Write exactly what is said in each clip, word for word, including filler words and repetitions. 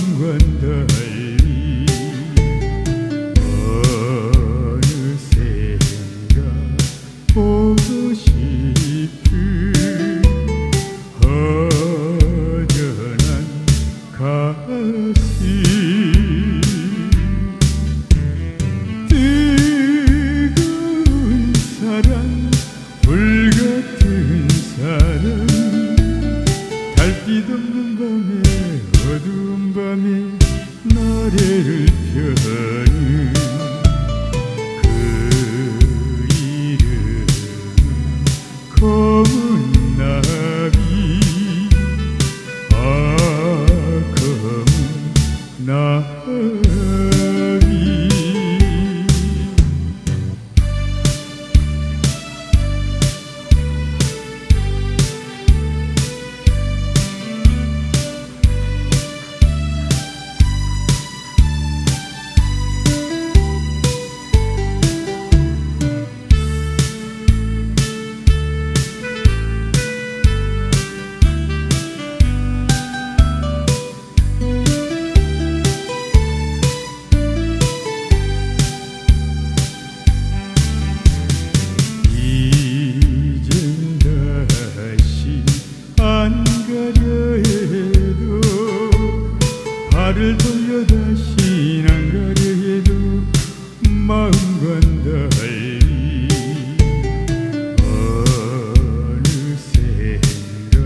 마음과 달리 어느샌가 보고 싶은 허전한 가슴 뜨거운 사랑 불같은 사랑 달빛 없는 밤에 어두운 밤에 나래를 펴는 그 이름 검은나비 아 검은나비 발을 돌려 다시 안 가려 해도 마음과 달리 어느샌가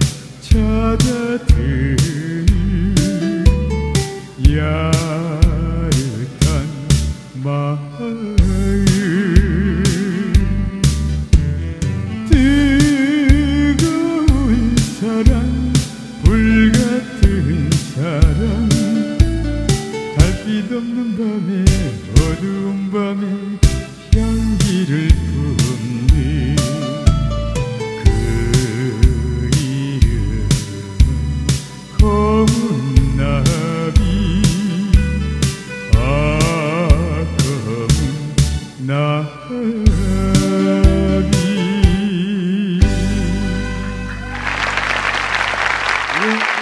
찾아드는 야릇한 마음 뜨거운 사랑 불같은 사랑 달빛 없는 밤에 어두운 밤에 향기를 품는 그 이름은 검은나비 아 검은나비.